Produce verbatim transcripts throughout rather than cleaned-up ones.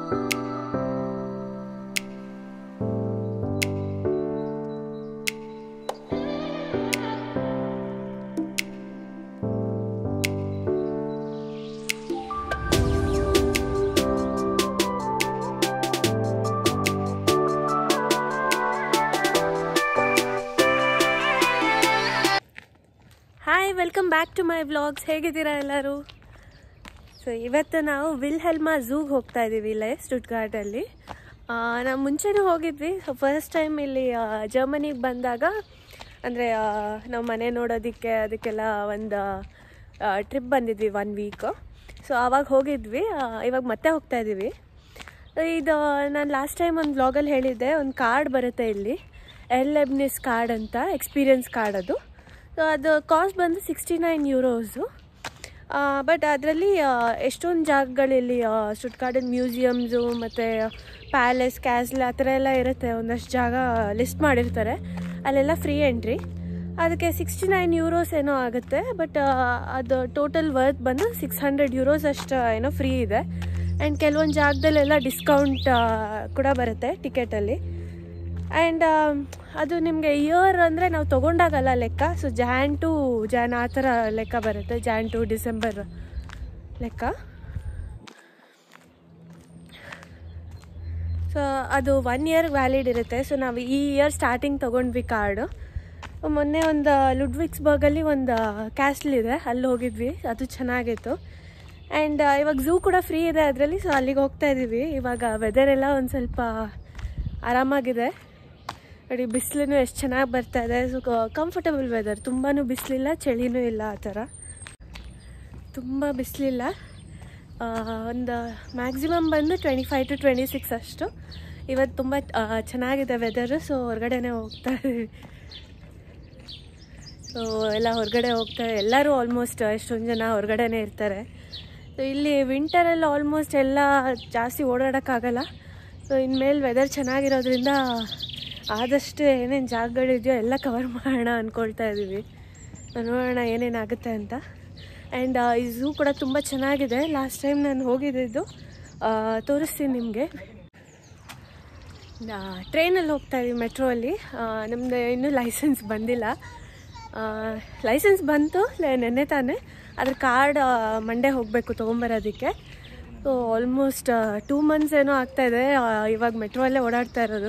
Hi, welcome back to my vlogs. ಹೇಗಿದ್ದೀರಾ ಎಲ್ಲರೂ? So ಇವತ್ತು ನಾವು ವಿಲ್ಹೆಲ್ಮಾ ಝೂಗೆ ಹೋಗ್ತಾ ಇದ್ದೀವಿ ಇಲ್ಲೇ ಸ್ಟುಟ್ಗಾರ್ಟಲ್ಲಿ. ನಾವು ಮುಂಚೆನೂ ಹೋಗಿದ್ವಿ. ಸೊ ಫಸ್ಟ್ ಟೈಮ್ ಇಲ್ಲಿ ಜರ್ಮನಿಗೆ ಬಂದಾಗ ಅಂದರೆ ನಾವು ಮನೆ ನೋಡೋದಕ್ಕೆ ಅದಕ್ಕೆಲ್ಲ ಒಂದು ಟ್ರಿಪ್ ಬಂದಿದ್ವಿ ಒನ್ ವೀಕ್. ಸೊ ಆವಾಗ ಹೋಗಿದ್ವಿ. ಇವಾಗ ಮತ್ತೆ ಹೋಗ್ತಾ ಇದ್ದೀವಿ. ಇದು ನಾನು ಲಾಸ್ಟ್ ಟೈಮ್ ಒಂದು ವ್ಲಾಗಲ್ಲಿ ಹೇಳಿದ್ದೆ, ಒಂದು ಕಾರ್ಡ್ ಬರುತ್ತೆ ಇಲ್ಲಿ, ಎಲ್ ಲೆಬ್ನಿಸ್ ಕಾರ್ಡ್ ಅಂತ, ಎಕ್ಸ್ಪೀರಿಯನ್ಸ್ ಕಾರ್ಡ್. ಅದು ಸೊ ಅದು ಕಾಸ್ಟ್ ಬಂದು ಸಿಕ್ಸ್ಟಿ ನೈನ್ ಯೂರೋಸು. ಬಟ್ ಅದರಲ್ಲಿ ಎಷ್ಟೊಂದು ಜಾಗಗಳಲ್ಲಿ ಸ್ಟುಟ್ಗಾರ್ಟನ್ ಮ್ಯೂಸಿಯಮ್ಸು ಮತ್ತು ಪ್ಯಾಲೇಸ್, ಕ್ಯಾಸ್ಲ್ ಆ ಥರ ಎಲ್ಲ ಇರುತ್ತೆ. ಒಂದಷ್ಟು ಜಾಗ ಲಿಸ್ಟ್ ಮಾಡಿರ್ತಾರೆ, ಅಲ್ಲೆಲ್ಲ ಫ್ರೀ ಎಂಟ್ರಿ. ಅದಕ್ಕೆ ಸಿಕ್ಸ್ಟಿ ನೈನ್ ಯೂರೋಸ್ ಏನೋ ಆಗುತ್ತೆ. ಬಟ್ ಅದು ಟೋಟಲ್ ವರ್ತ್ ಬಂದು ಸಿಕ್ಸ್ ಹಂಡ್ರೆಡ್ ಯೂರೋಸ್ ಅಷ್ಟು ಏನೋ ಫ್ರೀ ಇದೆ. ಆ್ಯಂಡ್ ಕೆಲವೊಂದು ಜಾಗದಲ್ಲೆಲ್ಲ ಡಿಸ್ಕೌಂಟ್ ಕೂಡ ಬರುತ್ತೆ ಟಿಕೆಟಲ್ಲಿ. ಆ್ಯಂಡ್ ಅದು ನಿಮಗೆ ಇಯರ್ ಅಂದರೆ ನಾವು ತೊಗೊಂಡಾಗಲ್ಲ ಲೆಕ್ಕ. ಸೊ ಜಾನ್ ಟು ಜಾನ್ ಆ ಥರ ಲೆಕ್ಕ ಬರುತ್ತೆ, ಜಾನ್ ಟು ಡಿಸೆಂಬರ್ ಲೆಕ್ಕ. ಸೊ ಅದು ಒನ್ ಇಯರ್ ವ್ಯಾಲಿಡ್ ಇರುತ್ತೆ. ಸೊ ನಾವು ಈ ಇಯರ್ ಸ್ಟಾರ್ಟಿಂಗ್ ತೊಗೊಂಡ್ವಿ ಕಾರ್ಡು. ಮೊನ್ನೆ ಒಂದು ಲುಡ್ವಿಗ್ಸ್ಬರ್ಗಲ್ಲಿ ಒಂದು ಕ್ಯಾಸ್ಲ್ ಇದೆ, ಅಲ್ಲಿ ಹೋಗಿದ್ವಿ, ಅದು ಚೆನ್ನಾಗಿತ್ತು. ಆ್ಯಂಡ್ ಇವಾಗ ಝೂ ಕೂಡ ಫ್ರೀ ಇದೆ ಅದರಲ್ಲಿ. ಸೊ ಅಲ್ಲಿಗೆ ಹೋಗ್ತಾ ಇದ್ದೀವಿ. ಇವಾಗ ವೆದರ್ ಎಲ್ಲ ಒಂದು ಸ್ವಲ್ಪ ಆರಾಮಾಗಿದೆ ನೋಡಿ, ಬಿಸಿಲು ಎಷ್ಟು ಚೆನ್ನಾಗಿ ಬರ್ತಾ ಇದೆ. ಸೊ ಕಂಫರ್ಟಬಲ್ ವೆದರ್, ತುಂಬಾ ಬಿಸಿಲಿಲ್ಲ, ಚಳಿನೂ ಇಲ್ಲ, ಆ ಥರ ತುಂಬ ಬಿಸಿಲಿಲ್ಲ. ಒಂದು ಮ್ಯಾಕ್ಸಿಮಮ್ ಬಂದು twenty five to twenty six ಅಷ್ಟು. ಇವತ್ತು ತುಂಬ ಚೆನ್ನಾಗಿದೆ ವೆದರು. ಸೊ ಹೊರಗಡೆನೇ ಹೋಗ್ತಾ ಇದ್ದೀವಿ. ಸೊ ಎಲ್ಲ ಹೊರಗಡೆ ಹೋಗ್ತಾರೆ ಎಲ್ಲರೂ, ಆಲ್ಮೋಸ್ಟ್ ಎಷ್ಟೊಂದು ಜನ ಹೊರಗಡೆನೇ ಇರ್ತಾರೆ. ಸೊ ಇಲ್ಲಿ ವಿಂಟರಲ್ಲಿ ಆಲ್ಮೋಸ್ಟ್ ಎಲ್ಲ ಜಾಸ್ತಿ ಓಡಾಡೋಕ್ಕಾಗಲ್ಲ. ಸೊ ಇನ್ಮೇಲೆ ವೆದರ್ ಚೆನ್ನಾಗಿರೋದ್ರಿಂದ ಆದಷ್ಟು ಏನೇನು ಜಾಗಗಳಿದೆಯೋ ಎಲ್ಲ ಕವರ್ ಮಾಡೋಣ ಅಂದ್ಕೊಳ್ತಾ ಇದ್ದೀವಿ. ನೋಡೋಣ ಏನೇನಾಗುತ್ತೆ ಅಂತ. ಆ್ಯಂಡ್ ಈ ಝೂ ಕೂಡ ತುಂಬ ಚೆನ್ನಾಗಿದೆ. ಲಾಸ್ಟ್ ಟೈಮ್ ನಾನು ಹೋಗಿದ್ದು ತೋರಿಸ್ತೀನಿ ನಿಮಗೆ. ಟ್ರೈನಲ್ಲಿ ಹೋಗ್ತಾ ಇದ್ದೀವಿ, ಮೆಟ್ರೋ ಅಲ್ಲಿ. ನಮ್ಮದು ಇನ್ನೂ ಲೈಸೆನ್ಸ್ ಬಂದಿಲ್ಲ. ಲೈಸೆನ್ಸ್ ಬಂತು ನೆನ್ನೆ ತಾನೇ, ಅದ್ರ ಕಾರ್ಡ್ ಮಂಡೇ ಹೋಗಬೇಕು ತೊಗೊಂಬರೋದಕ್ಕೆ. ಸೊ ಆಲ್ಮೋಸ್ಟ್ ಟೂ ಮಂತ್ಸ್ ಏನೋ ಆಗ್ತಾಯಿದೆ ಇವಾಗ ಮೆಟ್ರೋ ಅಲ್ಲೇ ಓಡಾಡ್ತಾ ಇರೋದು.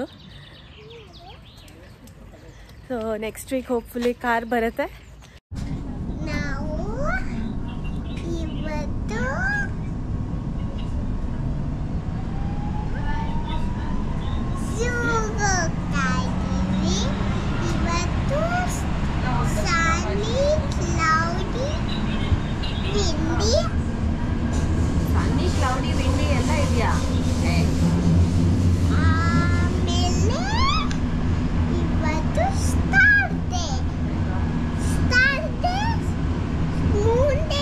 So next week hopefully car ಬರುತ್ತೆ. ನಾವು ಇವತ್ತು ಝೂಗೆ ಹೋಗ್ತಾ ಇದ್ದೀವಿ. ಇವತ್ತು ಸನ್ನಿ, ಕ್ಲೌಡಿ, ವಿಂಡಿ. ಸನ್ನಿ, ಕ್ಲೌಡಿ, ವಿಂಡಿ ಎಲ್ಲ ಇದೆಯಾ? ಆಮೇಲೆ ಇವತ್ತು star day, star day, moon day,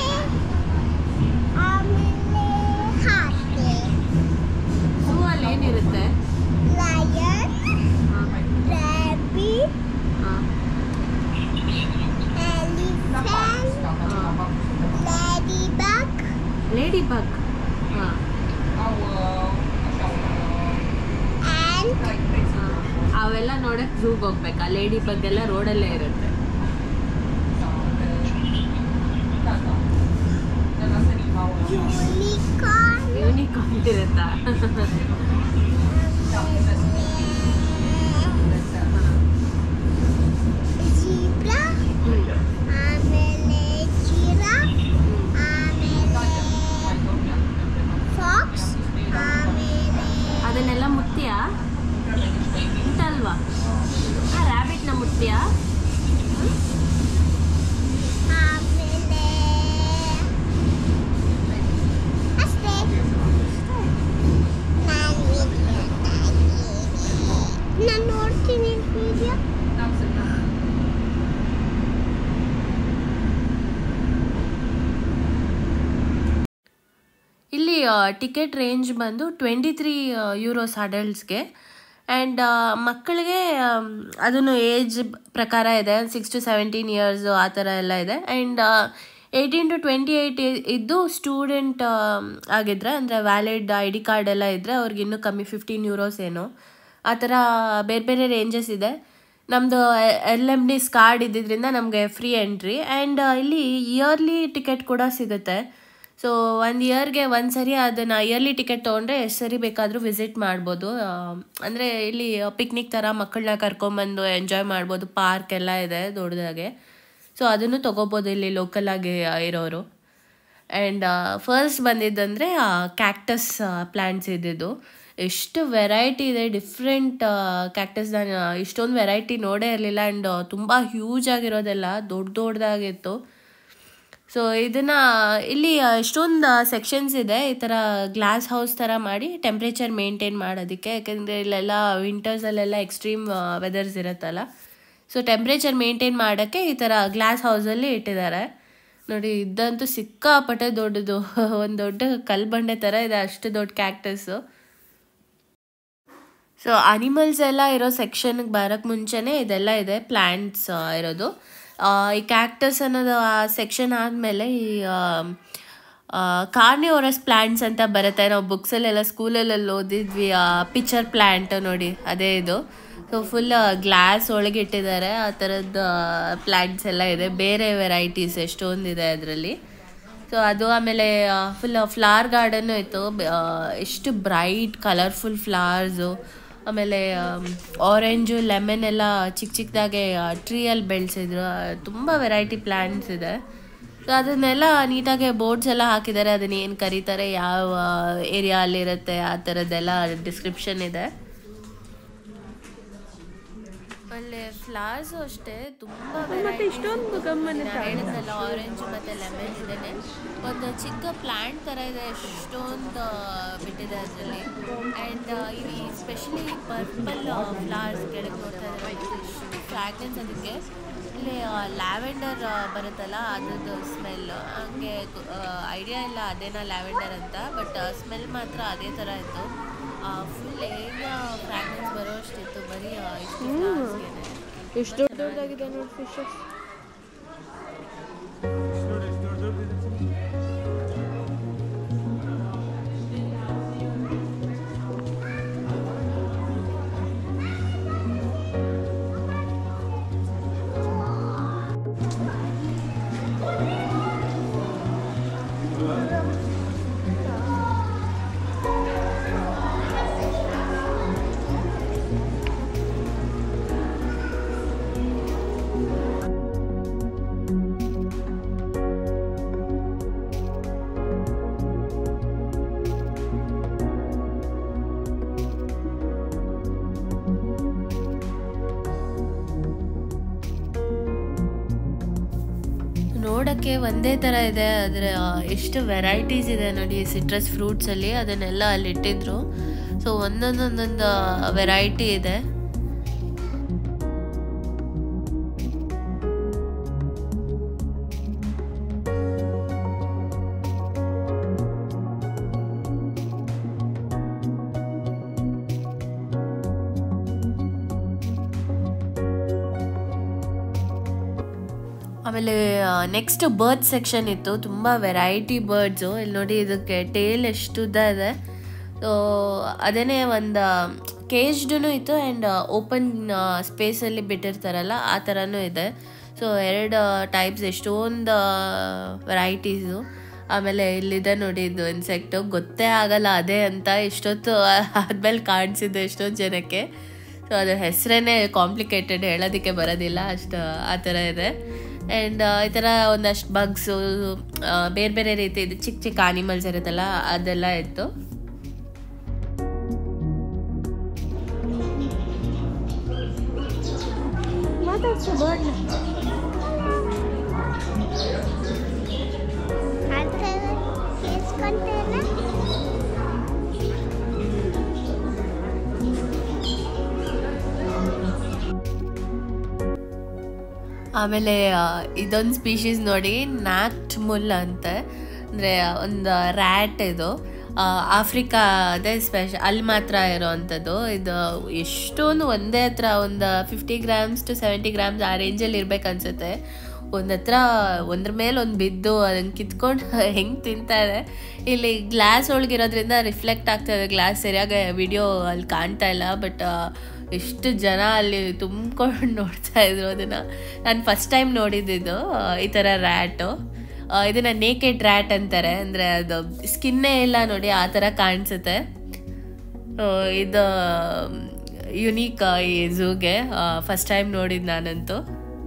ಆಮೇಲೆ ಹಾರ್ಟ್ ಡೇ. ಝೂ ಅಲ್ಲಿ ಏನಿರುತ್ತೆ? Lion, rabbit, elephant, ladybug. Ladybug ಅವೆಲ್ಲ ನೋಡಕ್ಕೆ ಝೂಗೆ ಹೋಗ್ಬೇಕಾ? ಲೇಡಿ ಬಗ್ ಎಲ್ಲ ರೋಡಲ್ಲೇ ಇರುತ್ತೆ. ಯೂನಿಕಾರ್ನ್, ಯೂನಿಕಾರ್ನ್ ಇರುತ್ತಾ? ಜೀಬ್ರಾ, ಆಮೇಲೆ ಜಿರಾಫ್, ಆಮೇಲೆ ಫಾಕ್ಸ್, ಆಮೇಲೆ ಅದನ್ನೆಲ್ಲ ಮುಟ್ತೀಯಾ? ಮುಟ್ಟಲ್ವಾ? ಆ ರ್ಯಾಬಿಟ್ನ ಮುಟ್ತೀಯಾ? ಆಮೇಲೆ ಅಷ್ಟೇ. ನಾನು ನೋಡ್ತೀನಿ ವಿಡಿಯೋ. ಇಲ್ಲಿ ಟಿಕೆಟ್ ರೇಂಜ್ ಬಂದು ಟ್ವೆಂಟಿ ತ್ರೀ ಯೂರೋಸ್ ಅಡಲ್ಟ್ಸ್ಗೆ. ಆ್ಯಂಡ್ ಮಕ್ಕಳಿಗೆ ಅದನ್ನು ಏಜ್ ಪ್ರಕಾರ ಇದೆ, ಸಿಕ್ಸ್ ಟು ಸೆವೆಂಟೀನ್ ಇಯರ್ಸು ಆ ಥರ ಎಲ್ಲ ಇದೆ. And eighteen to twenty eight ಇದ್ದು ಸ್ಟೂಡೆಂಟ್ ಆಗಿದ್ರೆ, ಅಂದರೆ ವ್ಯಾಲಿಡ್ ಐ ಡಿ ಕಾರ್ಡ್ ಎಲ್ಲ ಇದ್ದರೆ ಅವ್ರಿಗೆ ಇನ್ನೂ ಕಮ್ಮಿ, ಫಿಫ್ಟೀನ್ ಯೂರೋಸ್ ಏನೋ ಆ ಥರ ಬೇರೆ ಬೇರೆ ರೇಂಜಸ್ ಇದೆ. ನಮ್ಮದು ಎಲ್ ಎಮ್ ಡಿಸ್ ಕಾರ್ಡ್ ಇದ್ದಿದ್ದರಿಂದ ನಮಗೆ ಫ್ರೀ ಎಂಟ್ರಿ. ಆ್ಯಂಡ್ ಇಲ್ಲಿ ಇಯರ್ಲಿ ಟಿಕೆಟ್ ಕೂಡ ಸಿಗುತ್ತೆ. ಸೊ ಒಂದು ಇಯರ್ಗೆ ಒಂದು ಸರಿ ಅದನ್ನು ಇಯರ್ಲಿ ಟಿಕೆಟ್ ತೊಗೊಂಡ್ರೆ ಎಷ್ಟು ಸರಿ ಬೇಕಾದರೂ ವಿಸಿಟ್ ಮಾಡ್ಬೋದು. ಅಂದರೆ ಇಲ್ಲಿ ಪಿಕ್ನಿಕ್ ಥರ ಮಕ್ಕಳನ್ನ ಕರ್ಕೊಂಬಂದು ಎಂಜಾಯ್ ಮಾಡ್ಬೋದು. ಪಾರ್ಕ್ ಎಲ್ಲ ಇದೆ ದೊಡ್ಡದಾಗೆ. ಸೊ ಅದನ್ನು ತೊಗೋಬೋದು ಇಲ್ಲಿ ಲೋಕಲಾಗಿ ಇರೋರು. ಆ್ಯಂಡ್ ಫಸ್ಟ್ ಬಂದಿದ್ದಂದರೆ ಕ್ಯಾಕ್ಟಸ್ ಪ್ಲ್ಯಾಂಟ್ಸ್ ಇದ್ದಿದ್ದು. ಎಷ್ಟು ವೆರೈಟಿ ಇದೆ, ಡಿಫ್ರೆಂಟ್ ಕ್ಯಾಕ್ಟಸ್. ನಾನು ಇಷ್ಟೊಂದು ವೆರೈಟಿ ನೋಡೇ ಇರಲಿಲ್ಲ. ಆ್ಯಂಡ್ ತುಂಬ ಹ್ಯೂಜ್ ಆಗಿರೋದೆಲ್ಲ ದೊಡ್ಡ ದೊಡ್ಡದಾಗಿತ್ತು. ಸೊ ಇದನ್ನು ಇಲ್ಲಿ ಎಷ್ಟೊಂದು ಸೆಕ್ಷನ್ಸ್ ಇದೆ ಈ ಥರ ಗ್ಲಾಸ್ ಹೌಸ್ ಥರ ಮಾಡಿ ಟೆಂಪ್ರೇಚರ್ ಮೇಂಟೈನ್ ಮಾಡೋದಕ್ಕೆ. ಯಾಕೆಂದರೆ ಇಲ್ಲೆಲ್ಲ ವಿಂಟರ್ಸಲ್ಲೆಲ್ಲ ಎಕ್ಸ್ಟ್ರೀಮ್ ವೆದರ್ಸ್ ಇರುತ್ತಲ್ಲ, ಸೊ ಟೆಂಪ್ರೇಚರ್ ಮೇಂಟೈನ್ ಮಾಡೋಕ್ಕೆ ಈ ಥರ ಗ್ಲಾಸ್ ಹೌಸಲ್ಲಿ ಇಟ್ಟಿದ್ದಾರೆ. ನೋಡಿ, ಇದಂತೂ ಸಿಕ್ಕಾಪಟ್ಟೆ ದೊಡ್ಡದು, ಒಂದು ದೊಡ್ಡ ಕಲ್ಲು ಬಂಡೆ ಥರ ಇದೆ, ಅಷ್ಟು ದೊಡ್ಡ ಕ್ಯಾಕ್ಟಸ್ಸು. ಸೊ ಅನಿಮಲ್ಸ್ ಎಲ್ಲ ಇರೋ ಸೆಕ್ಷನ್ಗೆ ಬರೋಕ್ಕೆ ಮುಂಚೆನೇ ಇದೆಲ್ಲ ಇದೆ, ಪ್ಲ್ಯಾಂಟ್ಸ್ ಇರೋದು. ಈ ಕ್ಯಾಕ್ಟಸ್ ಅನ್ನೋದು ಆ ಸೆಕ್ಷನ್ ಆದಮೇಲೆ ಈ ಕಾರ್ನಿವೋರಸ್ ಪ್ಲ್ಯಾಂಟ್ಸ್ ಅಂತ ಬರುತ್ತೆ. ನಾವು ಬುಕ್ಸಲ್ಲೆಲ್ಲ ಸ್ಕೂಲಲ್ಲೆಲ್ಲ ಓದಿದ್ವಿ, ಪಿಕ್ಚರ್ ಪ್ಲ್ಯಾಂಟ್ ನೋಡಿ, ಅದೇ ಇದು. ಸೊ ಫುಲ್ ಗ್ಲಾಸ್ ಒಳಗೆ ಇಟ್ಟಿದ್ದಾರೆ. ಆ ಥರದ್ದು ಪ್ಲ್ಯಾಂಟ್ಸ್ ಎಲ್ಲ ಇದೆ, ಬೇರೆ ವೆರೈಟೀಸ್ ಎಷ್ಟೊಂದಿದೆ ಅದರಲ್ಲಿ. ಸೊ ಅದು ಆಮೇಲೆ ಫುಲ್ ಫ್ಲವರ್ ಗಾರ್ಡನ್ನು ಇತ್ತು. ಎಷ್ಟು ಬ್ರೈಟ್ ಕಲರ್ಫುಲ್ ಫ್ಲವರ್ಸು. ಆಮೇಲೆ ಆರೆಂಜು, ಲೆಮನ್ ಎಲ್ಲ ಚಿಕ್ಕ ಚಿಕ್ಕದಾಗೆ ಟ್ರೀಯಲ್ಲಿ ಬೆಳೆಸಿದ್ರು. ತುಂಬ ವೆರೈಟಿ ಪ್ಲ್ಯಾಂಟ್ಸ್ ಇದೆ. ಸೊ ಅದನ್ನೆಲ್ಲ ನೀಟಾಗಿ ಬೋರ್ಡ್ಸ್ ಎಲ್ಲ ಹಾಕಿದ್ದಾರೆ, ಅದನ್ನ ಏನು ಕರೀತಾರೆ, ಯಾವ ಏರಿಯಾ ಅಲ್ಲಿರುತ್ತೆ, ಆ ಥರದ್ದೆಲ್ಲ ಡಿಸ್ಕ್ರಿಪ್ಷನ್ ಇದೆ. ಆಮೇಲೆ ಫ್ಲವರ್ಸು ಅಷ್ಟೇ ತುಂಬ ಹೇಳಿದ್ನಲ್ಲ, ಆರೆಂಜು ಮತ್ತು ಲೆಮನ್ ಇದೆ. ಒಂದು ಚಿಕ್ಕ ಪ್ಲ್ಯಾಂಟ್ ಥರ ಇದೆ, ಎಷ್ಟೊಂದು ಬಿಟ್ಟಿದೆ ಅದರಲ್ಲಿ. ಆ್ಯಂಡ್ ಇಲ್ಲಿ ಸ್ಪೆಷಲಿ ಪರ್ಪಲ್ ಫ್ಲವರ್ಸ್ ಕೆಳಗೆ ನೋಡ್ತಾ ಇದ್ದಾರೆ, ಎಷ್ಟು ಫ್ರಾಗ್ರೆನ್ಸ್ ಅದಕ್ಕೆ. ಇಲ್ಲಿ ಲ್ಯಾವೆಂಡರ್ ಬರುತ್ತಲ್ಲ, ಅದ್ರದ್ದು ಸ್ಮೆಲ್ ಹಂಗೆ ಐಡಿಯಾ ಇಲ್ಲ ಅದೇನಾ ಲ್ಯಾವೆಂಡರ್ ಅಂತ, ಬಟ್ ಸ್ಮೆಲ್ ಮಾತ್ರ ಅದೇ ಥರ ಇತ್ತು. ಫುಲ್ ಏನು ಫ್ರಾಗ್ರೆನ್ಸ್ ಬರೋ ಅಷ್ಟಿತ್ತು, ಬರೀ ಇಷ್ಟು ಫ್ಲವರ್ಸ್ಗೆ. ಎಷ್ಟು ದೊಡ್ಡದಾಗಿದೆ ನೋಡಿ ಫಿಶಸ್. ನೋಡೋಕ್ಕೆ ಒಂದೇ ಥರ ಇದೆ, ಆದರೆ ಎಷ್ಟು ವೆರೈಟೀಸ್ ಇದೆ ನೋಡಿ ಸಿಟ್ರಸ್ ಫ್ರೂಟ್ಸಲ್ಲಿ. ಅದನ್ನೆಲ್ಲ ಅಲ್ಲಿ ಇಟ್ಟಿದ್ರು. ಸೊ ಒಂದೊಂದೊಂದೊಂದು ವೆರೈಟಿ ಇದೆ. ಆಮೇಲೆ ನೆಕ್ಸ್ಟ್ ಬರ್ಡ್ ಸೆಕ್ಷನ್ ಇತ್ತು, ತುಂಬ ವೆರೈಟಿ ಬರ್ಡ್ಸು. ಇಲ್ಲಿ ನೋಡಿ, ಇದಕ್ಕೆ ಟೇಲ್ ಎಷ್ಟು ಉದ್ದ ಇದೆ. ಸೊ ಅದೇ ಒಂದು ಕೇಜ್ಡೂ ಇತ್ತು ಆ್ಯಂಡ್ ಓಪನ್ ಸ್ಪೇಸಲ್ಲಿ ಬಿಟ್ಟಿರ್ತಾರಲ್ಲ ಆ ಥರನೂ ಇದೆ. ಸೊ ಎರಡು ಟೈಪ್ಸ್, ಎಷ್ಟೊಂದು ವೆರೈಟೀಸು. ಆಮೇಲೆ ಇಲ್ಲಿದೆ ನೋಡಿ, ಇದು ಇನ್ಸೆಕ್ಟು ಗೊತ್ತೇ ಆಗಲ್ಲ ಅದೇ ಅಂತ, ಎಷ್ಟೊತ್ತು ಆದಮೇಲೆ ಕಾಣಿಸಿದ್ದು ಎಷ್ಟೊಂದು ಜನಕ್ಕೆ. ಸೊ ಅದ್ರ ಹೆಸರೇ ಕಾಂಪ್ಲಿಕೇಟೆಡ್, ಹೇಳೋದಕ್ಕೆ ಬರೋದಿಲ್ಲ, ಅಷ್ಟು ಆ ಥರ ಇದೆ. ಆ್ಯಂಡ್ ಈ ಥರ ಒಂದಷ್ಟು ಬಗ್ಸು, ಬೇರೆ ಬೇರೆ ರೀತಿ ಇದು ಚಿಕ್ಕ ಚಿಕ್ಕ ಆನಿಮಲ್ಸ್ ಇರುತ್ತಲ್ಲ ಅದೆಲ್ಲ ಇತ್ತು. ಆಮೇಲೆ ಇದೊಂದು ಸ್ಪೀಶೀಸ್ ನೋಡಿ, ನ್ಯಾಕ್ಟ್ ಮುಲ್ ಅಂತ, ಅಂದರೆ ಒಂದು ರ್ಯಾಟ್. ಇದು ಆಫ್ರಿಕಾ ಅದೇ ಸ್ಪೆಷಲ್, ಅಲ್ಲಿ ಮಾತ್ರ ಇರೋವಂಥದ್ದು. ಇದು ಎಷ್ಟೊಂದು ಒಂದೇ ಹತ್ರ ಒಂದು fifty grams to seventy grams ಆ ರೇಂಜಲ್ಲಿ ಇರ್ಬೇಕನ್ಸುತ್ತೆ. ಒಂದು ಹತ್ರ ಒಂದ್ರ ಮೇಲೆ ಒಂದು ಬಿದ್ದು ಅದನ್ನು ಕಿತ್ಕೊಂಡು ಹೆಂಗೆ ತಿಂತಾ ಇದೆ. ಇಲ್ಲಿ ಗ್ಲಾಸ್ ಒಳಗಿರೋದ್ರಿಂದ ರಿಫ್ಲೆಕ್ಟ್ ಆಗ್ತಾ ಇದೆ, ಗ್ಲಾಸ್ ಸರಿಯಾಗಿ ವಿಡಿಯೋ ಅಲ್ಲಿ ಕಾಣ್ತಾ ಇಲ್ಲ. ಬಟ್ ಎಷ್ಟು ಜನ ಅಲ್ಲಿ ತುಂಬ್ಕೊಂಡು ನೋಡ್ತಾ ಇದ್ರು ಅದನ್ನು. ನಾನು ಫಸ್ಟ್ ಟೈಮ್ ನೋಡಿದ್ದು ಈ ಥರ ರ್ಯಾಟು. ಇದನ್ನು ನೇಕೆಡ್ ರ್ಯಾಟ್ ಅಂತಾರೆ, ಅಂದರೆ ಅದು ಸ್ಕಿನ್ನೇ ಇಲ್ಲ ನೋಡಿ, ಆ ಥರ ಕಾಣಿಸುತ್ತೆ. ಇದು ಯುನೀಕ್ ಈ ಝೂಗೆ, ಫಸ್ಟ್ ಟೈಮ್ ನೋಡಿದ್ದು ನಾನಂತೂ.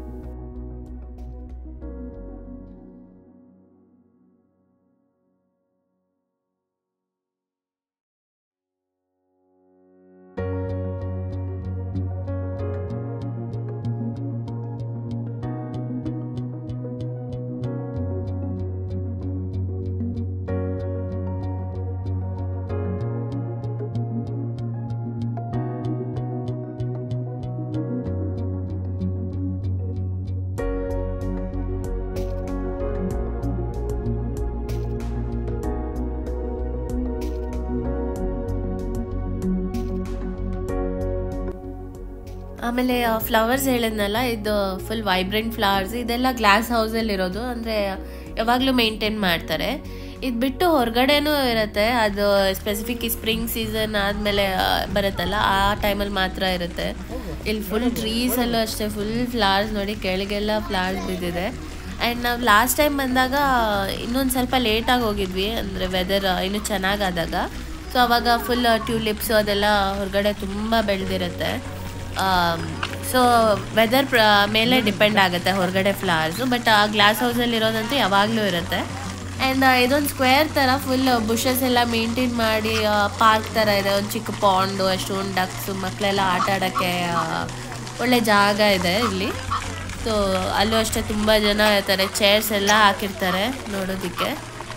ಆಮೇಲೆ ಫ್ಲವರ್ಸ್ ಹೇಳಿದ್ನಲ್ಲ, ಇದು ಫುಲ್ ವೈಬ್ರೆಂಟ್ ಫ್ಲವರ್ಸ್. ಇದೆಲ್ಲ ಗ್ಲಾಸ್ ಹೌಸಲ್ಲಿ ಇರೋದು, ಅಂದರೆ ಯಾವಾಗಲೂ ಮೇಂಟೈನ್ ಮಾಡ್ತಾರೆ. ಇದು ಬಿಟ್ಟು ಹೊರಗಡೆನೂ ಇರುತ್ತೆ, ಅದು ಸ್ಪೆಸಿಫಿಕ್ ಈ ಸ್ಪ್ರಿಂಗ್ ಸೀಸನ್ ಆದಮೇಲೆ ಬರುತ್ತಲ್ಲ, ಆ ಟೈಮಲ್ಲಿ ಮಾತ್ರ ಇರುತ್ತೆ. ಇಲ್ಲಿ ಫುಲ್ ಟ್ರೀಸಲ್ಲೂ ಅಷ್ಟೇ ಫುಲ್ ಫ್ಲವರ್ಸ್ ನೋಡಿ, ಕೆಳಗೆಲ್ಲ ಫ್ಲವರ್ಸ್ ಬಿದ್ದಿದೆ. ಆ್ಯಂಡ್ ನಾವು ಲಾಸ್ಟ್ ಟೈಮ್ ಬಂದಾಗ ಇನ್ನೊಂದು ಸ್ವಲ್ಪ ಲೇಟಾಗಿ ಹೋಗಿದ್ವಿ, ಅಂದರೆ ವೆದರ್ ಇನ್ನೂ ಚೆನ್ನಾಗಾದಾಗ. ಸೊ ಅವಾಗ ಫುಲ್ ಟ್ಯೂಲಿಪ್ಸು ಅದೆಲ್ಲ ಹೊರಗಡೆ ತುಂಬ ಬೆಳೆದಿರುತ್ತೆ. ಸೊ ವೆದರ್ ಮೇಲೆ ಡಿಪೆಂಡ್ ಆಗುತ್ತೆ ಹೊರಗಡೆ ಫ್ಲವರ್ಸು. ಬಟ್ ಆ ಗ್ಲಾಸ್ ಹೌಸಲ್ಲಿ ಇರೋದಂತೂ ಯಾವಾಗಲೂ ಇರುತ್ತೆ. ಆ್ಯಂಡ್ ಇದೊಂದು ಸ್ಕ್ವೇರ್ ಥರ ಫುಲ್ ಬುಷಸ್ ಎಲ್ಲ ಮೇಂಟೈನ್ ಮಾಡಿ ಪಾರ್ಕ್ ಥರ ಇದೆ. ಒಂದು ಚಿಕ್ಕ ಪಾಂಡು, ಅಷ್ಟೊಂದು ಡಕ್ಸು, ಮಕ್ಕಳೆಲ್ಲ ಆಟ ಆಡೋಕ್ಕೆ ಒಳ್ಳೆ ಜಾಗ ಇದೆ ಇಲ್ಲಿ. ಸೊ ಅಲ್ಲೂ ಅಷ್ಟೇ ತುಂಬ ಜನ ಇರ್ತಾರೆ, ಚೇರ್ಸ್ ಎಲ್ಲ ಹಾಕಿರ್ತಾರೆ ನೋಡೋದಕ್ಕೆ.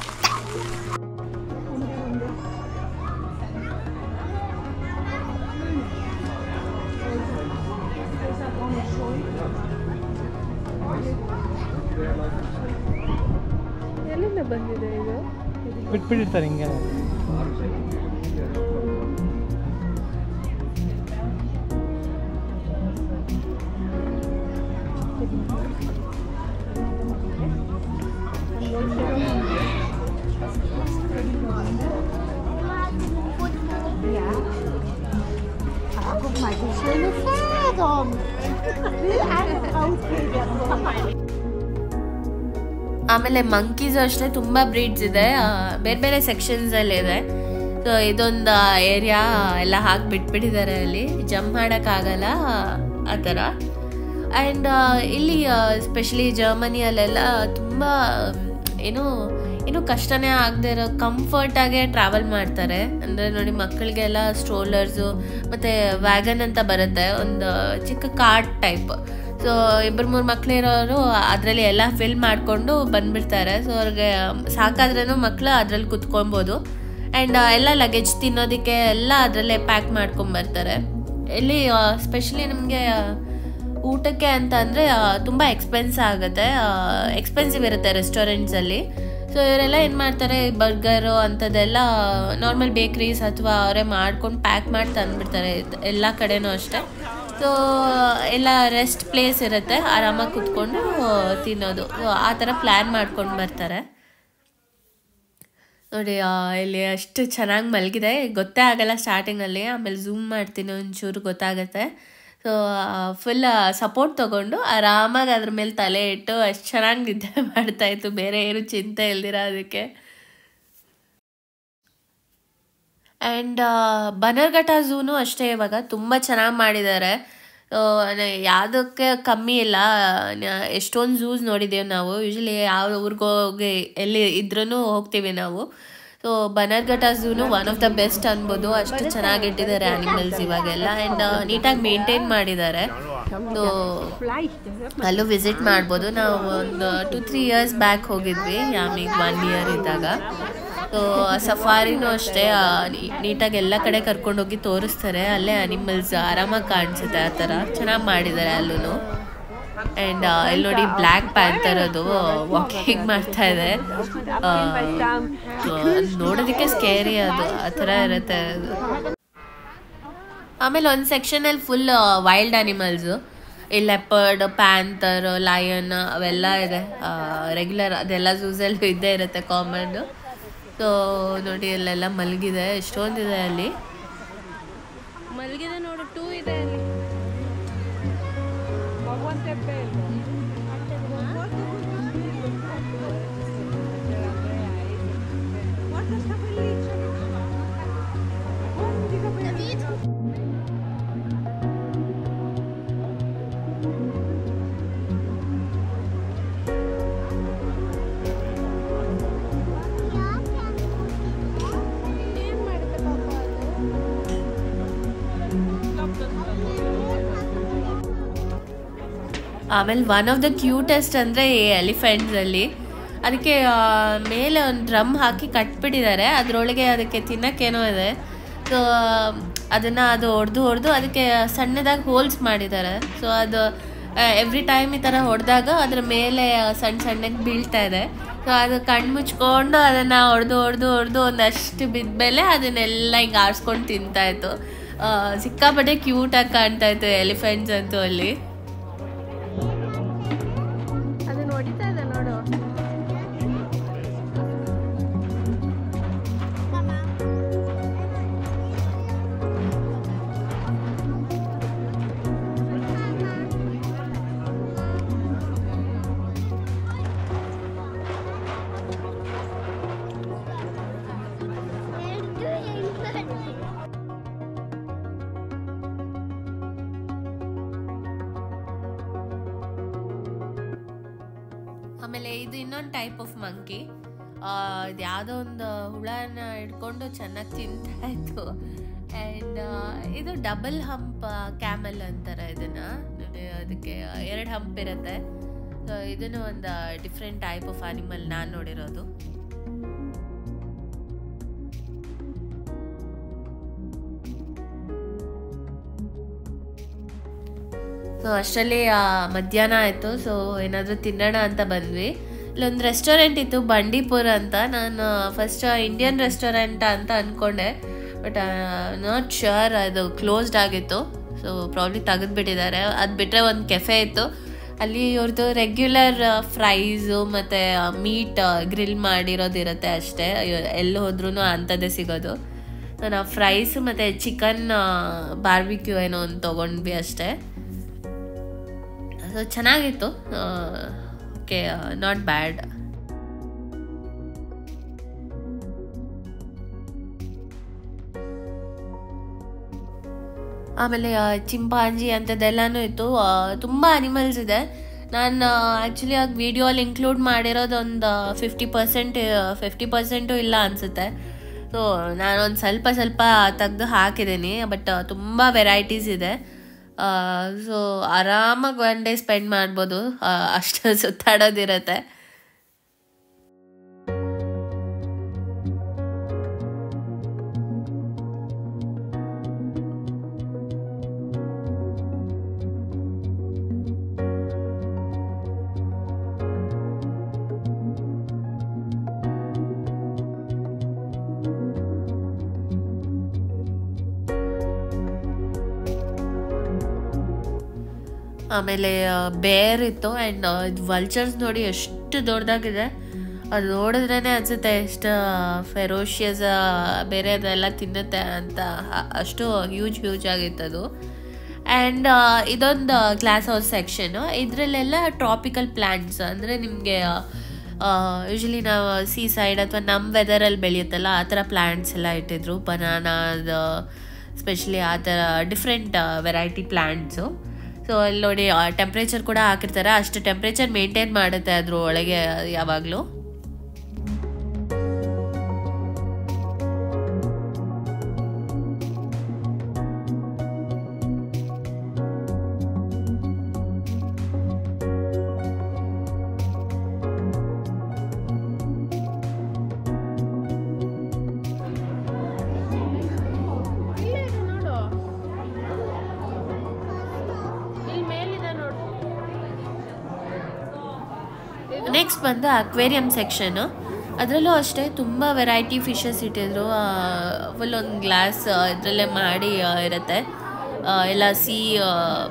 ಎಲ್ಲಿಂದ ಬಂದಿದೆ ಇದು? ಬಿಟ್ಬಿಟ್ಟಿರ್ತಾರೆ ಹಿಂಗೆ. ಆಮೇಲೆ ಮಂಕೀಸು ಅಷ್ಟೇ ತುಂಬ ಬ್ರೀಡ್ಸ್ ಇದೆ, ಬೇರೆ ಬೇರೆ ಸೆಕ್ಷನ್ಸಲ್ಲಿ ಇದೆ. ಸೊ ಇದೊಂದು ಏರಿಯಾ ಎಲ್ಲ ಹಾಕಿ ಬಿಟ್ಬಿಟ್ಟಿದ್ದಾರೆ, ಅಲ್ಲಿ ಜಂಪ್ ಮಾಡೋಕ್ಕಾಗಲ್ಲ ಆ ಥರ. ಆ್ಯಂಡ್ ಇಲ್ಲಿ ಸ್ಪೆಷಲಿ ಜರ್ಮನಿಯಲ್ಲೆಲ್ಲ ತುಂಬ ಏನು ಇನ್ನೂ ಕಷ್ಟನೇ ಆಗದೆ ಇರೋ ಕಂಫರ್ಟಾಗೆ ಟ್ರಾವೆಲ್ ಮಾಡ್ತಾರೆ. ಅಂದರೆ ನೋಡಿ, ಮಕ್ಕಳಿಗೆಲ್ಲ ಸ್ಟ್ರೋಲರ್ಸು ಮತ್ತು ವ್ಯಾಗನ್ ಅಂತ ಬರುತ್ತೆ, ಒಂದು ಚಿಕ್ಕ ಕಾರ್ಟ್ ಟೈಪ್. ಸೊ ಇಬ್ಬರು ಮೂರು ಮಕ್ಕಳಿರೋರು ಅದರಲ್ಲಿ ಎಲ್ಲ ಫಿಲ್ ಮಾಡಿಕೊಂಡು ಬಂದುಬಿಡ್ತಾರೆ. ಸೊ ಅವ್ರಿಗೆ ಸಾಕಾದ್ರೂ ಮಕ್ಕಳು ಅದರಲ್ಲಿ ಕುತ್ಕೊಬೋದು. ಆ್ಯಂಡ್ ಎಲ್ಲ ಲಗೇಜ್ ತಿನ್ನೋದಕ್ಕೆ ಎಲ್ಲ ಅದರಲ್ಲೇ ಪ್ಯಾಕ್ ಮಾಡ್ಕೊಂಬರ್ತಾರೆ. ಇಲ್ಲಿ ಸ್ಪೆಷಲಿ ನಮಗೆ ಊಟಕ್ಕೆ ಅಂತ ಅಂದರೆ ತುಂಬ ಎಕ್ಸ್ಪೆನ್ಸ್ ಆಗುತ್ತೆ, ಎಕ್ಸ್ಪೆನ್ಸಿವ್ ಇರುತ್ತೆ ರೆಸ್ಟೋರೆಂಟ್ಸಲ್ಲಿ. ಸೊ ಇವರೆಲ್ಲ ಏನು ಮಾಡ್ತಾರೆ, ಬರ್ಗರು ಅಂಥದ್ದೆಲ್ಲ ನಾರ್ಮಲ್ ಬೇಕ್ರೀಸ್ ಅಥವಾ ಅವರೇ ಮಾಡ್ಕೊಂಡು ಪ್ಯಾಕ್ ಮಾಡಿ ತಂದುಬಿಡ್ತಾರೆ ಎಲ್ಲ ಕಡೆನೂ ಅಷ್ಟೇ. ಸೊ ಎಲ್ಲ ರೆಸ್ಟ್ ಪ್ಲೇಸ್ ಇರುತ್ತೆ, ಆರಾಮಾಗಿ ಕುತ್ಕೊಂಡು ತಿನ್ನೋದು. ಸೊ ಆ ಥರ ಪ್ಲ್ಯಾನ್ ಮಾಡ್ಕೊಂಡು ಬರ್ತಾರೆ ನೋಡಿ. ಇಲ್ಲಿ ಅಷ್ಟು ಚೆನ್ನಾಗಿ ಮಲಗಿದೆ, ಗೊತ್ತೇ ಆಗಲ್ಲ ಸ್ಟಾರ್ಟಿಂಗಲ್ಲಿ, ಆಮೇಲೆ ಝೂಮ್ ಮಾಡ್ತೀನಿ ಒಂಚೂರು ಗೊತ್ತಾಗುತ್ತೆ. ಸೊ ಫುಲ್ ಸಪೋರ್ಟ್ ತೊಗೊಂಡು ಆರಾಮಾಗಿ ಅದ್ರ ಮೇಲೆ ತಲೆ ಇಟ್ಟು ಅಷ್ಟು ಚೆನ್ನಾಗಿ ನಿದ್ದೆ ಮಾಡ್ತಾಯಿತ್ತು, ಬೇರೆ ಏನು ಚಿಂತೆ ಇಲ್ದಿರ ಅದಕ್ಕೆ. ಆ್ಯಂಡ್ ಬನ್ನರ್ಘಟ್ಟ ಝೂನು ಅಷ್ಟೇ, ಇವಾಗ ತುಂಬ ಚೆನ್ನಾಗಿ ಮಾಡಿದ್ದಾರೆ. ಯಾವುದಕ್ಕೆ ಕಮ್ಮಿ ಇಲ್ಲ. ಎಷ್ಟೊಂದು ಝೂಸ್ ನೋಡಿದ್ದೇವೆ ನಾವು, ಯೂಶ್ವಲಿ ಯಾವ ಊರಿಗೋಗಿ ಎಲ್ಲಿ ಇದ್ರೂ ಹೋಗ್ತೀವಿ ನಾವು. ಸೊ ಬನ್ನರ್ಘಟ್ಟ ಝೂನು ಒನ್ ಆಫ್ ದ ಬೆಸ್ಟ್ ಅನ್ಬೋದು, ಅಷ್ಟು ಚೆನ್ನಾಗಿಟ್ಟಿದ್ದಾರೆ ಆ್ಯನಿಮಲ್ಸ್ ಇವಾಗೆಲ್ಲ. ಆ್ಯಂಡ್ ನೀಟಾಗಿ ಮೇಂಟೈನ್ ಮಾಡಿದ್ದಾರೆ. ಸೊ ಅಲ್ಲೂ ವಿಸಿಟ್ ಮಾಡ್ಬೋದು. ನಾವು ಒಂದು ಟು ತ್ರೀ ಇಯರ್ಸ್ ಬ್ಯಾಕ್ ಹೋಗಿದ್ವಿ, ಯಾಮಿಗೆ ಒನ್ ಇಯರ್ ಇದ್ದಾಗ. ಸೊ ಸಫಾರಿನೂ ಅಷ್ಟೇ, ನೀಟಾಗಿ ಎಲ್ಲ ಕಡೆ ಕರ್ಕೊಂಡೋಗಿ ತೋರಿಸ್ತಾರೆ, ಅಲ್ಲೇ ಅನಿಮಲ್ಸ್ ಆರಾಮಾಗಿ ಕಾಣಿಸುತ್ತೆ, ಆ ಥರ ಚೆನ್ನಾಗಿ ಮಾಡಿದ್ದಾರೆ ಅಲ್ಲೂ. ಆ್ಯಂಡ್ ಇಲ್ಲಿ ನೋಡಿ, ಬ್ಲ್ಯಾಕ್ ಪ್ಯಾಂಥರ್ ಅದು ವಾಕಿಂಗ್ ಮಾಡ್ತಾ ಇದೆ, ನೋಡೋದಕ್ಕೆ ಸ್ಕೇರಿ, ಅದು ಆ ಥರ ಇರುತ್ತೆ ಅದು. ಆಮೇಲೆ ಒಂದು ಸೆಕ್ಷನಲ್ಲಿ ಫುಲ್ ವೈಲ್ಡ್ ಅನಿಮಲ್ಸು, ಈ ಲೆಪರ್ಡ್, ಪ್ಯಾಂಥರ್, ಲಯನ್ ಅವೆಲ್ಲ ಇದೆ ರೆಗ್ಯುಲರ್. ಅದೆಲ್ಲ ಝೂಸಲ್ಲಿ ಇದ್ದೇ ಇರುತ್ತೆ, ಕಾಮನ್ನು. ಸೊ ನೋಡಿ ಅಲ್ಲೆಲ್ಲ ಮಲಗಿದೆ, ಎಷ್ಟೊಂದಿದೆ ಅಲ್ಲಿ ಮಲಗಿದೆ ನೋಡು. ಟೂ ಇದೆ ಅಲ್ಲಿ. ಆಮೇಲೆ ಒನ್ ಆಫ್ ದ ಕ್ಯೂಟೆಸ್ಟ್ ಅಂದರೆ ಈ ಎಲಿಫೆಂಟ್ಸಲ್ಲಿ ಅದಕ್ಕೆ ಮೇಲೆ ಒಂದು ಡ್ರಮ್ ಹಾಕಿ ಕಟ್ಬಿಟ್ಟಿದ್ದಾರೆ. ಅದರೊಳಗೆ ಅದಕ್ಕೆ ತಿನ್ನೋಕ್ಕೇನೋ ಇದೆ. ಸೊ ಅದನ್ನು ಅದು ಹೊಡೆದು ಹೊಡೆದು ಅದಕ್ಕೆ ಸಣ್ಣದಾಗಿ ಹೋಲ್ಸ್ ಮಾಡಿದ್ದಾರೆ. ಸೊ ಅದು ಎವ್ರಿ ಟೈಮ್ ಈ ಥರ ಹೊಡೆದಾಗ ಅದ್ರ ಮೇಲೆ ಸಣ್ಣ ಸಣ್ಣಗೆ ಬೀಳ್ತಾ ಇದೆ. ಸೊ ಅದು ಕಣ್ಣು ಮುಚ್ಕೊಂಡು ಅದನ್ನು ಹೊಡೆದು ಹೊಡೆದು ಹೊಡೆದು ಒಂದಷ್ಟು ಬಿದ್ಮೇಲೆ ಅದನ್ನೆಲ್ಲ ಹಿಂಗೆ ಆರಿಸ್ಕೊಂಡು ತಿಂತಾಯಿತ್ತು. ಸಿಕ್ಕಾಪಟ್ಟೆ ಕ್ಯೂಟಾಗಿ ಕಾಣ್ತಾ ಇತ್ತು ಎಲಿಫೆಂಟ್ಸ್ ಅಂತೂ ಅಲ್ಲಿ. ಆಮೇಲೆ ಇದು ಇನ್ನೊಂದು ಟೈಪ್ ಆಫ್ ಮಂಕಿ. ಇದು ಯಾವುದೋ ಒಂದು ಹುಳನ ಹಿಡ್ಕೊಂಡು ಚೆನ್ನಾಗಿ ತಿಂತಾ ಇತ್ತು. ಆ್ಯಂಡ್ ಇದು ಡಬಲ್ ಹಂಪ್ ಕ್ಯಾಮೆಲ್ ಅಂತಾರೆ ಇದನ್ನು. ಅದಕ್ಕೆ ಎರಡು ಹಂಪ್ ಇರುತ್ತೆ. ಸೊ ಇದನ್ನು ಒಂದು ಡಿಫ್ರೆಂಟ್ ಟೈಪ್ ಆಫ್ ಅನಿಮಲ್ ನಾನು ನೋಡಿರೋದು. ಸೊ ಅಷ್ಟರಲ್ಲಿ ಮಧ್ಯಾಹ್ನ ಆಯಿತು. ಸೊ ಏನಾದರೂ ತಿನ್ನೋಣ ಅಂತ ಬಂದ್ವಿ. ಇಲ್ಲೊಂದು ರೆಸ್ಟೋರೆಂಟ್ ಇತ್ತು, ಬಂಡೀಪುರ ಅಂತ. ನಾನು ಫಸ್ಟ್ ಇಂಡಿಯನ್ ರೆಸ್ಟೋರೆಂಟ್ ಅಂತ ಅಂದ್ಕೊಂಡೆ, ಬಟ್ ನಾಟ್ ಶ್ಯೂರ್, ಅದು ಕ್ಲೋಸ್ಡ್ ಆಗಿತ್ತು. ಸೊ ಪ್ರಾಬ್ಲಿ ತೆಗೆದುಬಿಟ್ಟಿದ್ದಾರೆ. ಅದು ಬಿಟ್ಟರೆ ಒಂದು ಕೆಫೆ ಇತ್ತು, ಅಲ್ಲಿ ಇವ್ರದ್ದು ರೆಗ್ಯುಲರ್ ಫ್ರೈಸು ಮತ್ತು ಮೀಟ್ ಗ್ರಿಲ್ ಮಾಡಿರೋದಿರುತ್ತೆ ಅಷ್ಟೇ. ಎಲ್ಲಿ ಹೋದ್ರೂ ಅಂಥದ್ದೇ ಸಿಗೋದು. ಸೊ ನಾವು ಫ್ರೈಸು ಮತ್ತು ಚಿಕನ್ ಬಾರ್ಬಿಕ್ಯೂ ಏನೋ ಒಂದು ತೊಗೊಂಡ್ವಿ ಅಷ್ಟೇ. ಸೊ ಚೆನ್ನಾಗಿತ್ತು. Okay, not bad. ಆಮೇಲೆ ಚಿಂಪಾಂಜಿ ಅಂಥದ್ದೆಲ್ಲನೂ ಇತ್ತು. ತುಂಬ ಅನಿಮಲ್ಸ್ ಇದೆ. ನಾನು ಆ್ಯಕ್ಚುಲಿ ಆಗ ವಿಡಿಯೋಲ್ಲಿ ಇನ್ಕ್ಲೂಡ್ ಮಾಡಿರೋದೊಂದು ಫಿಫ್ಟಿ ಪರ್ಸೆಂಟ್ ಫಿಫ್ಟಿ ಪರ್ಸೆಂಟು ಇಲ್ಲ ಅನಿಸುತ್ತೆ. ಸೊ ನಾನೊಂದು ಸ್ವಲ್ಪ ಸ್ವಲ್ಪ ತೆಗೆದು ಹಾಕಿದ್ದೀನಿ. ಬಟ್ ತುಂಬ ವೆರೈಟೀಸ್ ಇದೆ. ಸೊ ಆರಾಮಾಗಿ ಒನ್ ಡೇ ಸ್ಪೆಂಡ್ ಮಾಡ್ಬೋದು, ಅಷ್ಟು ಸುತ್ತಾಡೋದಿರುತ್ತೆ. ಆಮೇಲೆ ಬೇರ್ ಇತ್ತು. ಆ್ಯಂಡ್ ವಲ್ಚರ್ಸ್ ನೋಡಿ ಎಷ್ಟು ದೊಡ್ಡದಾಗಿದೆ. ಅದು ನೋಡಿದ್ರೇ ಅನಿಸುತ್ತೆ ಎಷ್ಟು ಫೆರೋಷಿಯಸ್, ಬೇರೆ ಅದೆಲ್ಲ ತಿನ್ನುತ್ತೆ ಅಂತ. ಅಷ್ಟು ಹ್ಯೂಜ್ ಹ್ಯೂಜ್ ಆಗಿತ್ತು ಅದು. ಆ್ಯಂಡ್ ಇದೊಂದು ಗ್ಲಾಸ್ ಹೌಸ್ ಸೆಕ್ಷನು. ಇದರಲ್ಲೆಲ್ಲ ಟ್ರಾಪಿಕಲ್ ಪ್ಲ್ಯಾಂಟ್ಸ್, ಅಂದರೆ ನಿಮಗೆ ಯೂಶ್ವಲಿ ನಾವು ಸೀ ಸೈಡ್ ಅಥವಾ ನಮ್ಮ ವೆದರಲ್ಲಿ ಬೆಳೆಯುತ್ತಲ್ಲ ಆ ಥರ ಪ್ಲ್ಯಾಂಟ್ಸ್ ಎಲ್ಲ ಇಟ್ಟಿದ್ರು. ಬನಾನಾದ ಸ್ಪೆಷಲಿ ಆ ಥರ ಡಿಫ್ರೆಂಟ್ ವೆರೈಟಿ ಪ್ಲ್ಯಾಂಟ್ಸು. ಸೊ ಅಲ್ಲಿ ನೋಡಿ ಟೆಂಪ್ರೇಚರ್ ಕೂಡ ಹಾಕಿರ್ತಾರೆ. ಅಷ್ಟು ಟೆಂಪ್ರೇಚರ್ ಮೇಂಟೈನ್ ಮಾಡುತ್ತೆ ಅದ್ರ ಒಳಗೆ ಯಾವಾಗಲೂ. ನೆಕ್ಸ್ಟ್ ಬಂದು ಅಕ್ವೇರಿಯಂ ಸೆಕ್ಷನು. ಅದರಲ್ಲೂ ಅಷ್ಟೇ ತುಂಬ ವೆರೈಟಿ ಫಿಶಸ್ ಇಟ್ಟಿದ್ರು. ಫುಲ್ ಒಂದು ಗ್ಲಾಸ್ ಇದರಲ್ಲೇ ಮಾಡಿ ಇರುತ್ತೆ. ಎಲ್ಲ ಸೀ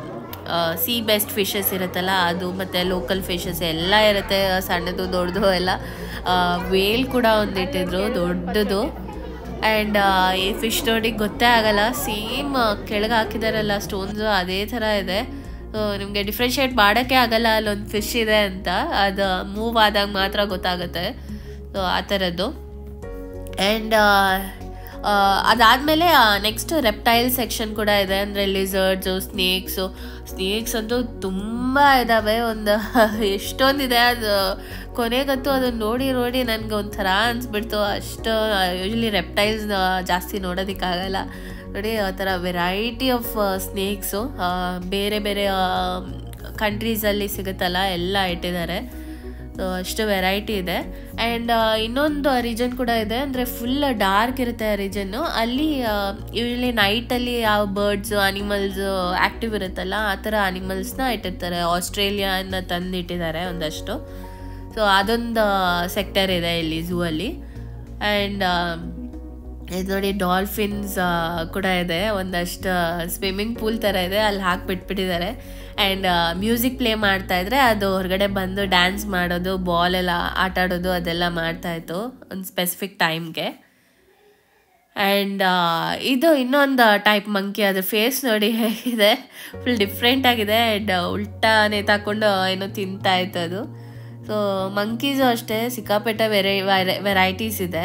ಸಿ ಬೆಸ್ಟ್ ಫಿಶಸ್ ಇರುತ್ತಲ್ಲ ಅದು, ಮತ್ತು ಲೋಕಲ್ ಫಿಶಸ್ ಎಲ್ಲ ಇರುತ್ತೆ, ಸಣ್ಣದು ದೊಡ್ಡದು ಎಲ್ಲ. ವೇಲ್ ಕೂಡ ಒಂದಿಟ್ಟಿದ್ರು ದೊಡ್ಡದು. ಆ್ಯಂಡ್ ಈ ಫಿಶ್ ನೋಡಿ ಗೊತ್ತೇ ಆಗಲ್ಲ, ಸೇಮ್ ಕೆಳಗೆ ಹಾಕಿದಾರಲ್ಲ ಸ್ಟೋನ್ಸು ಅದೇ ಥರ ಇದೆ. ಸೊ ನಿಮಗೆ ಡಿಫ್ರೆನ್ಷಿಯೇಟ್ ಮಾಡೋಕ್ಕೆ ಆಗಲ್ಲ ಅಲ್ಲೊಂದು ಫಿಶ್ ಇದೆ ಅಂತ, ಅದು ಮೂವ್ ಆದಾಗ ಮಾತ್ರ ಗೊತ್ತಾಗುತ್ತೆ. ಸೊ ಆ ಥರದ್ದು. ಆ್ಯಂಡ್ ಅದಾದಮೇಲೆ ನೆಕ್ಸ್ಟ್ ರೆಪ್ಟೈಲ್ ಸೆಕ್ಷನ್ ಕೂಡ ಇದೆ, ಅಂದರೆ ಲಿಸರ್ಡ್ಸು, ಸ್ನೇಕ್ಸು. ಸ್ನೇಕ್ಸ್ ಅಂತೂ ತುಂಬ ಇದ್ದಾವೆ, ಒಂದು ಎಷ್ಟೊಂದಿದೆ. ಅದು ಕೊನೆಗಂತೂ ಅದನ್ನು ನೋಡಿ ನೋಡಿ ನನಗೆ ಒಂಥರ ಅನಿಸ್ಬಿಡ್ತು. ಅಷ್ಟು ಯೂಶ್ವಲಿ ರೆಪ್ಟೈಲ್ಸ್ ಜಾಸ್ತಿ ನೋಡೋದಕ್ಕಾಗಲ್ಲ. ನೋಡಿ ಆ ಥರ ವೆರೈಟಿ ಆಫ್ ಸ್ನೇಕ್ಸು ಬೇರೆ ಬೇರೆ ಕಂಟ್ರೀಸಲ್ಲಿ ಸಿಗುತ್ತಲ್ಲ ಎಲ್ಲ ಇಟ್ಟಿದ್ದಾರೆ. ಸೊ ಅಷ್ಟು ವೆರೈಟಿ ಇದೆ. ಆ್ಯಂಡ್ ಇನ್ನೊಂದು ರೀಜನ್ ಕೂಡ ಇದೆ, ಅಂದರೆ ಫುಲ್ ಡಾರ್ಕ್ ಇರುತ್ತೆ ಆ ರೀಜನ್ನು. ಅಲ್ಲಿ ಯೂಶ್ವಲಿ ನೈಟಲ್ಲಿ ಯಾವ ಬರ್ಡ್ಸು ಅನಿಮಲ್ಸು ಆ್ಯಕ್ಟಿವ್ ಇರುತ್ತಲ್ಲ ಆ ಥರ ಅನಿಮಲ್ಸ್ನ ಇಟ್ಟಿರ್ತಾರೆ. ಆಸ್ಟ್ರೇಲಿಯಾನ ತಂದು ಇಟ್ಟಿದ್ದಾರೆ ಒಂದಷ್ಟು. ಸೊ ಅದೊಂದು ಸೆಕ್ಟರ್ ಇದೆ ಇಲ್ಲಿ ಝೂ ಅಲ್ಲಿ. ಆ್ಯಂಡ್ ಇದು ನೋಡಿ ಡಾಲ್ಫಿನ್ಸ್ ಕೂಡ ಇದೆ, ಒಂದಷ್ಟು ಸ್ವಿಮ್ಮಿಂಗ್ ಪೂಲ್ ಥರ ಇದೆ, ಅಲ್ಲಿ ಹಾಕಿಬಿಟ್ಬಿಟ್ಟಿದ್ದಾರೆ. ಆ್ಯಂಡ್ ಮ್ಯೂಸಿಕ್ ಪ್ಲೇ ಮಾಡ್ತಾಯಿದ್ರೆ ಅದು ಹೊರಗಡೆ ಬಂದು ಡ್ಯಾನ್ಸ್ ಮಾಡೋದು, ಬಾಲೆಲ್ಲ ಆಟ ಆಡೋದು ಅದೆಲ್ಲ ಮಾಡ್ತಾಯಿತ್ತು ಒಂದು ಸ್ಪೆಸಿಫಿಕ್ ಟೈಮ್ಗೆ. ಆ್ಯಂಡ್ ಇದು ಇನ್ನೊಂದು ಟೈಪ್ ಮಂಕಿ, ಅದ್ರ ಫೇಸ್ ನೋಡಿ ಹೇಗಿದೆ, ಫುಲ್ ಡಿಫ್ರೆಂಟಾಗಿದೆ. ಆ್ಯಂಡ್ ಉಲ್ಟಾ ನೇತಾಕೊಂಡು ಏನೋ ತಿಂತಾಯಿತ್ತು ಅದು. ಸೊ ಮಂಕೀಸು ಅಷ್ಟೇ ಸಿಕ್ಕಾಪಟ್ಟೆ ವೆರೈ ವೆರೈಟೀಸ್ ಇದೆ.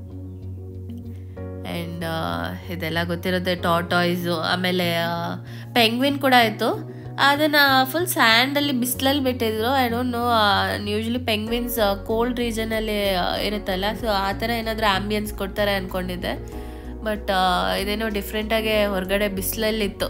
ಆ್ಯಂಡ್ ಇದೆಲ್ಲ ಗೊತ್ತಿರುತ್ತೆ, ಟಾಟಾಯ್ಸು. ಆಮೇಲೆ ಪೆಂಗ್ವಿನ್ ಕೂಡ ಇತ್ತು, ಅದನ್ನು ಫುಲ್ ಸ್ಯಾಂಡಲ್ಲಿ ಬಿಸಿಲಲ್ಲಿ ಬಿಟ್ಟಿದ್ರು. I don't know, usually penguins cold ರೀಜನಲ್ಲಿ ಇರುತ್ತಲ್ಲ, ಸೊ ಆ ಥರ ಏನಾದರೂ ಆ್ಯಂಬಿಯನ್ಸ್ ಕೊಡ್ತಾರೆ ಅಂದ್ಕೊಂಡಿದ್ದೆ. ಬಟ್ ಇದೇನೋ ಡಿಫ್ರೆಂಟಾಗಿ ಹೊರಗಡೆ ಬಿಸಿಲಲ್ಲಿತ್ತು.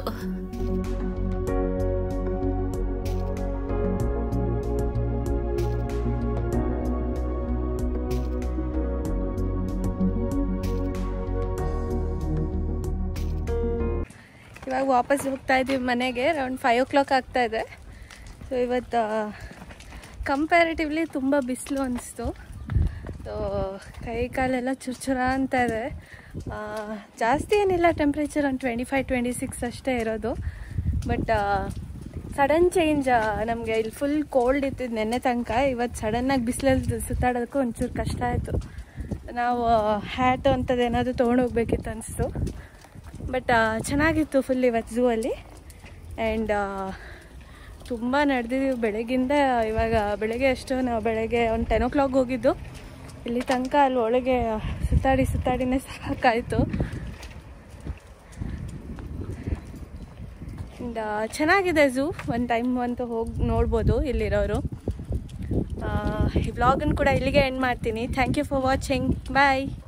ಇವಾಗ ವಾಪಸ್ ಹೋಗ್ತಾ ಇದ್ದೀವಿ ಮನೆಗೆ. ಅರೌಂಡ್ ಫೈವ್ ಓ ಕ್ಲಾಕ್ ಆಗ್ತಾಯಿದೆ. ಸೊ ಇವತ್ತು ಕಂಪ್ಯಾರಿಟಿವ್ಲಿ ತುಂಬ ಬಿಸಿಲು ಅನಿಸ್ತು. ಸೊ ಕೈ ಕಾಲೆಲ್ಲ ಚುರ್ಚುರ ಅಂತ ಇದೆ. ಜಾಸ್ತಿ ಏನಿಲ್ಲ, ಟೆಂಪ್ರೇಚರ್ ಒಂದು ಟ್ವೆಂಟಿ ಫೈವ್ ಟ್ವೆಂಟಿ ಸಿಕ್ಸ್ ಅಷ್ಟೇ ಇರೋದು. ಬಟ್ ಸಡನ್ ಚೇಂಜ್, ನಮಗೆ ಇಲ್ಲಿ ಫುಲ್ ಕೋಲ್ಡ್ ಇತ್ತಿದ್ದು ನೆನ್ನೆ ತನಕ. ಇವತ್ತು ಸಡನ್ನಾಗಿ ಬಿಸಿಲಲ್ಲಿ ಸುತ್ತಾಡೋದಕ್ಕೂ ಒಂಚೂರು ಕಷ್ಟ ಆಯಿತು. ನಾವು ಹ್ಯಾಟ್ ಅಂಥದ್ದು ಏನಾದರೂ ತೊಗೊಂಡೋಗ್ಬೇಕಿತ್ತು ಅನಿಸ್ತು. ಬಟ್ ಚೆನ್ನಾಗಿತ್ತು ಫುಲ್ ಇವತ್ತು ಝೂ ಅಲ್ಲಿ. ಆ್ಯಂಡ್ ತುಂಬ ನಡೆದಿದ್ದೀವಿ ಬೆಳಗಿಂದ. ಇವಾಗ ಬೆಳಗ್ಗೆ ಎಷ್ಟು, ನಾವು ಬೆಳಗ್ಗೆ ಒಂದು ಟೆನ್ ಓ ಕ್ಲಾಕ್ ಹೋಗಿದ್ದು, ಇಲ್ಲಿ ತನಕ ಅಲ್ಲಿ ಒಳಗೆ ಸುತ್ತಾಡಿ ಸುತ್ತಾಡಿನೇ ಸಾಕಾಯಿತು. ಆ್ಯಂಡ್ ಚೆನ್ನಾಗಿದೆ ಝೂ, ಒಂದು ಟೈಮ್ ಅಂತೂ ಹೋಗಿ ನೋಡ್ಬೋದು ಇಲ್ಲಿರೋರು. ಈ ವ್ಲಾಗನ್ನು ಕೂಡ ಇಲ್ಲಿಗೆ ಎಂಡ್ ಮಾಡ್ತೀನಿ. Thank you for watching. Bye.